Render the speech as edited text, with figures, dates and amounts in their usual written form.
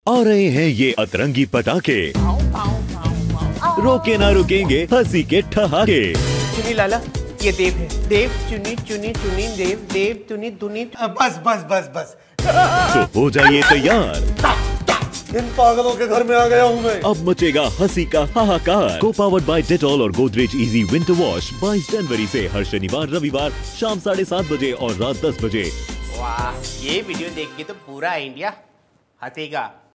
आ रहे हैं ये अतरंगी पटाखे, रोके ना रुकेंगे हंसी के ठहाके। चुनी लाला, ये देव है। देव चुनी चुनी चुनी देव, देव चुनी धुनी। बस बस बस बस। तो हो जाइए तैयार, इन पागलों के घर में आ गया हूँ मैं। अब मचेगा हंसी का हाहाकार। को पावर्ड बाय डेटॉल और गोदरेज इजी विंटर वॉश 22 जनवरी से हर शनिवार रविवार शाम 7:30 बजे और रात 10 बजे। वाह, ये वीडियो देख के तो पूरा इंडिया हंसेगा।